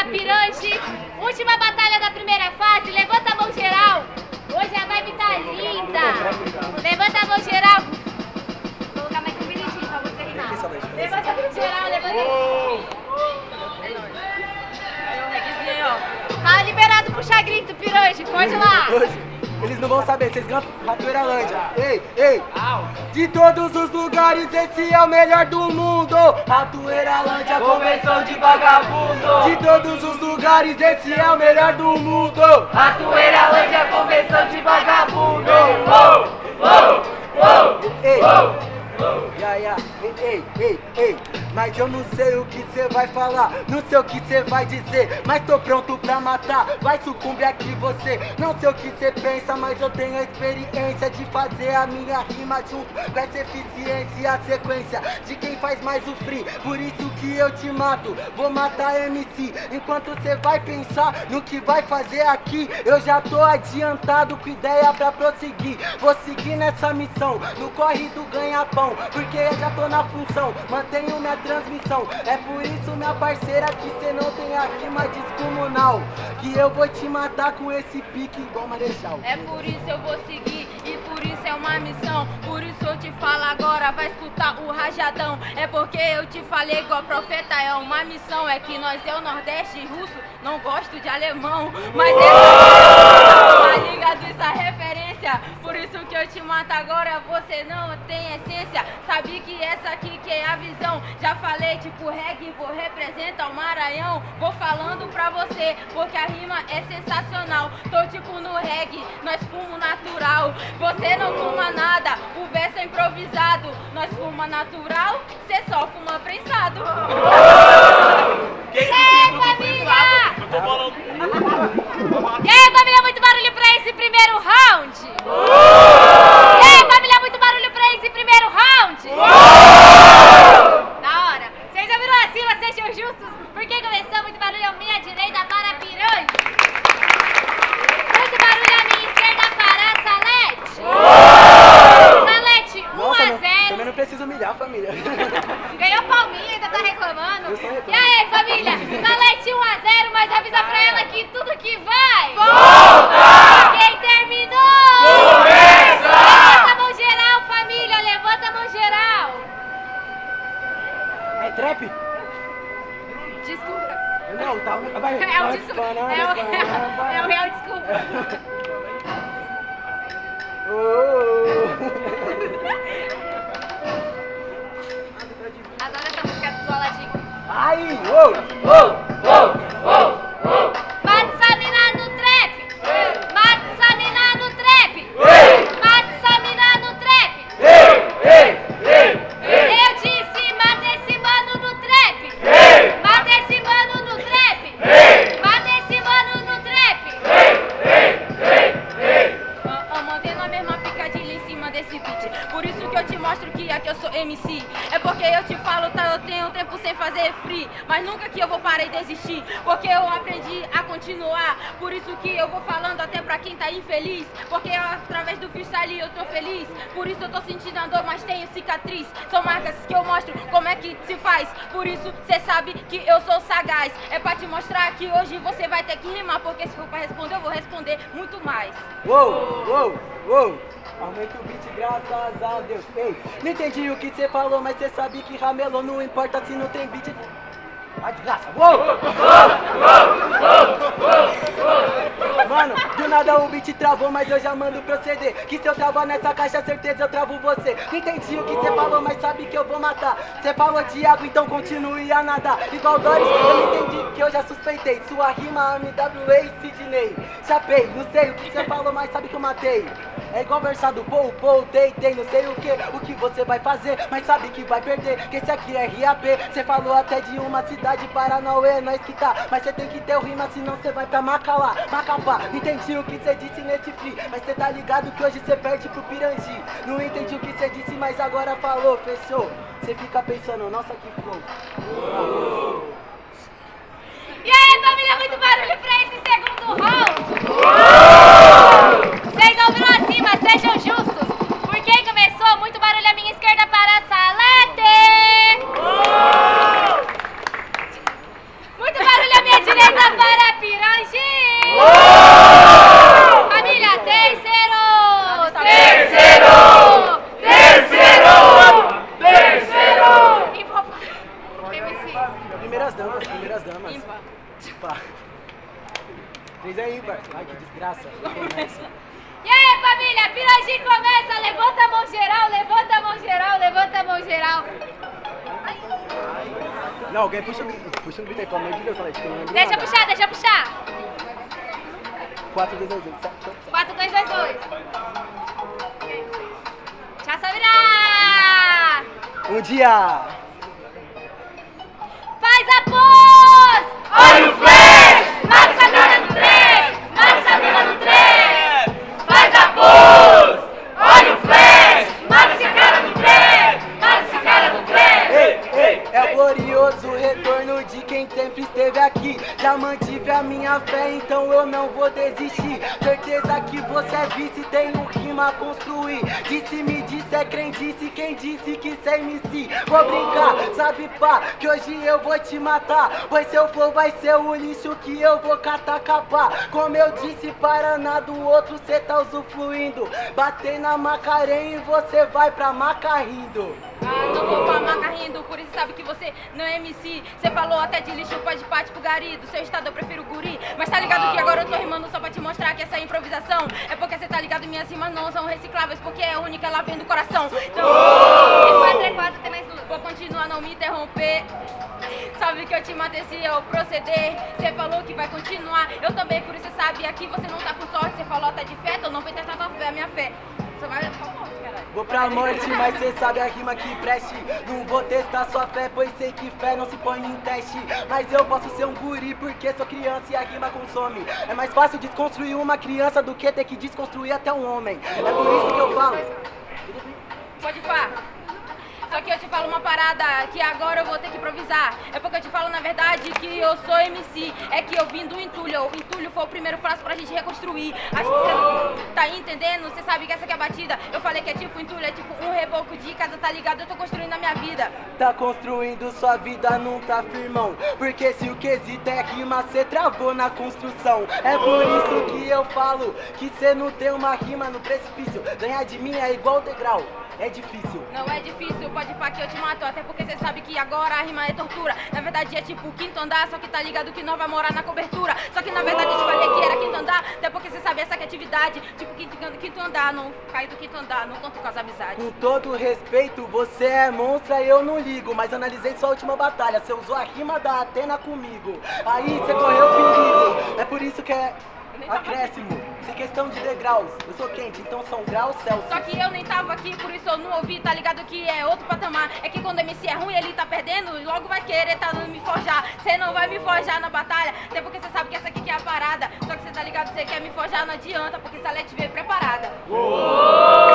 Pirange, última batalha da primeira fase, levanta a mão geral. Hoje a vibe tá linda. Levanta a mão geral. Vou colocar mais um bonitinho pra você rimar. Levanta a mão geral, levanta. Tá liberado puxar grito, Pirange, pode ir lá. Eles não vão saber, vocês cantam Ratoeiralândia. Ei, ei! De todos os lugares, esse é o melhor do mundo. Ratoeiralândia, convenção de vagabundo. De todos os lugares, esse é o melhor do mundo. Ratoeiralândia, convenção de vagabundo. Ei! Ei, mas eu não sei o que cê vai falar, não sei o que cê vai dizer, mas tô pronto pra matar, vai sucumbir aqui você. Não sei o que cê pensa, mas eu tenho a experiência de fazer a minha rima junto com essa eficiência e a sequência de quem faz mais o free. Por isso que eu te mato, vou matar MC. Enquanto cê vai pensar no que vai fazer aqui, eu já tô adiantado com ideia pra prosseguir. Vou seguir nessa missão, no corre do ganha-pão, porque eu já tô na função, mantenho minha transmissão. É por isso, minha parceira, que cê não tem a rima descomunal, que eu vou te matar com esse pique igual Marechal. É por isso eu vou seguir e por isso é uma missão. Por isso eu te falo agora, vai escutar o rajadão. É porque eu te falei igual profeta, é uma missão. É que nós é o Nordeste russo, não gosto de alemão, mas tá ligado essa referência. Por isso que eu te mato agora, você não tem essência. Sabe que essa aqui que é a visão. Já falei tipo reggae, vou representar o Maranhão. Vou falando pra você, porque a rima é sensacional. Tô tipo no reggae, nós fumo natural. Você não fuma nada, o verso é improvisado. Nós fuma natural, cê só fuma prensado. Família! E aí, família, muito barulho pra esse primeiro round! E aí, família, muito barulho pra esse primeiro round! Da hora! Vocês já viram acima, sejam justos, porque começou muito barulho à minha direita para Pirange! Muito barulho à minha esquerda para Salete! Salete, 1 a 0. Também não precisa humilhar, família. Ganhou palminha, ainda tá reclamando. E aí, família? Salete 1 a 0, mas avisa pra ela que tudo que vai volta! Quem terminou? Começa! Levanta a mão geral, família, levanta a mão geral. É trap? Desculpa. Não, tá. É o desculpa. É o real desculpa. Adoro essa música do Aladim. Ai, Mata essa mina no trap! Mata essa mina no trap! Mata essa mina no trap! Eu disse, mata esse mano no trap! Mata esse mano no trap! Mata esse mano no trap! Eu mandei na mesma picadilha em cima desse beat. Por isso que eu te mostro que aqui eu sou MC. É porque eu te falo, tá, eu tenho tempo sem fazer free, mas nunca que eu vou parar e desistir, porque eu aprendi a continuar. Por isso que eu vou falando até pra quem tá infeliz, porque através do freestyle eu tô feliz. Por isso eu tô sentindo a dor, mas tenho cicatriz. São marcas que eu mostro como é que se faz. Por isso cê sabe que eu sou sagaz. É pra te mostrar que hoje você vai ter que rimar, porque se for pra responder eu vou responder muito mais. Aumenta o beat, graças a Deus. Ei, não entendi o que você falou, mas você sabe que ramelô não importa se não tem beat. Ai, desgraça. Mano, do nada o beat travou, mas eu já mando proceder. Que se eu travar nessa caixa, certeza eu travo você. Não entendi o que você falou, mas sabe que eu vou matar. Você falou de água, então continue a nadar. Igual Doris, eu não entendi que eu já suspeitei. Sua rima, MWA e Sidney. Chapei, não sei o que você falou, mas sabe que eu matei. É igual versado, dei, não sei o que você vai fazer, mas sabe que vai perder, que esse aqui é RAP. Você falou até de uma cidade, Paranauê, nós que tá, mas você tem que ter o rima, senão você vai pra Macapá. Entendi o que você disse nesse free, mas você tá ligado que hoje você perde pro Pirangi. Não entendi o que você disse, mas agora falou, fechou. Você fica pensando, nossa, que flow. E aí, família, muito barulho pra esse segundo round! Vocês ouviram acima, sejam justos! Por quem começou? Muito barulho à minha esquerda para Salete! Muito barulho à minha direita primeiras damas. Ímpar. Ímpar. 3 é ímpar. Ai, que desgraça. E aí, família, a piranha começa. Levanta a mão geral, levanta a mão geral, levanta a mão geral. Não, alguém puxa o grito aí, pelo amor de Deus, Salete. Deixa eu puxar, deixa eu puxar. 4, 2, 2, 1, 4, 2, 2, 2. Tchau, Samira! Um dia! Faz a pose! Olha o flash! Marca a mina no trem! Marca a mina no trem! Faz a pose! Olha o flash! Marca esse cara no trem! Marca esse cara no trem! Ei, ei, é o glorioso retorno de quem sempre esteve aqui. Já mantive a minha fé, então eu não vou desistir. Certeza que você é vice, tem um rima a construir. Disse-me, disse é crendice, quem disse que cê MC. Vou brincar, sabe pá, que hoje eu vou te matar. Pois seu flow vai ser o lixo que eu vou catar capar. Como eu disse, Paraná do outro cê tá usufruindo. Batei na Macarena e você vai pra Maca rindo. Ah, não vou pra maca rindo, por isso sabe que você não é MC. Você falou até de lixo, pode pate pro gari. Do seu estado eu prefiro guri. Mas tá ligado que agora eu tô rimando só pra te mostrar que essa é improvisação. É porque você tá ligado, minhas rimas não são recicláveis, porque é única, ela vem do coração. Então, Tem 4, tem mais 2. vou continuar, não me interromper. Sabe que eu te matei se eu proceder. Você falou que vai continuar, eu também, por isso você sabe. Aqui você não tá com sorte, você falou até de fé, então não vem testar tua fé, a minha fé. Você vai pra morte, caralho. Vou pra morte, mas cê sabe a rima que preste. Não vou testar sua fé, pois sei que fé não se põe em teste. Mas eu posso ser um guri porque sou criança e a rima consome. É mais fácil desconstruir uma criança do que ter que desconstruir até um homem. É por isso que eu falo. Pode pá. Só que eu te falo uma parada que agora eu vou ter que improvisar. É porque eu te falo na verdade que eu sou MC. É que eu vim do entulho. O entulho foi o primeiro passo pra gente reconstruir. Acho que você não tá entendendo. Você sabe que essa aqui é a batida. Eu falei que é tipo entulho, é tipo um reboco de casa, tá ligado? Eu tô construindo a minha vida. Tá construindo sua vida, não tá firmão. Porque se o quesito é rima, cê travou na construção. É por isso que eu falo que cê não tem uma rima no precipício. Ganhar de mim é igual degrau. É difícil. Não é difícil, pode pá que eu te mato. Até porque você sabe que agora a rima é tortura. Na verdade é tipo o quinto andar, só que tá ligado que não vai morar na cobertura. Só que na verdade eu te falei que era quinto andar. Até porque você sabe essa criatividade. Tipo quinto andar, não cair do quinto andar, não conto com as amizades. Com todo respeito, você é monstra e eu não ligo. Mas analisei sua última batalha, você usou a rima da Atena comigo. Aí você correu perigo. É por isso que é acréscimo. Sem questão de degraus, eu sou quente, então são graus Celsius. Só que eu nem tava aqui, por isso eu não ouvi, tá ligado que é outro patamar. É que quando o MC é ruim, ele tá perdendo, logo vai querer tá me forjar. Você não vai me forjar na batalha, até porque você sabe que essa aqui que é a parada. Só que você tá ligado, você quer me forjar, não adianta, porque essa Salete veio preparada.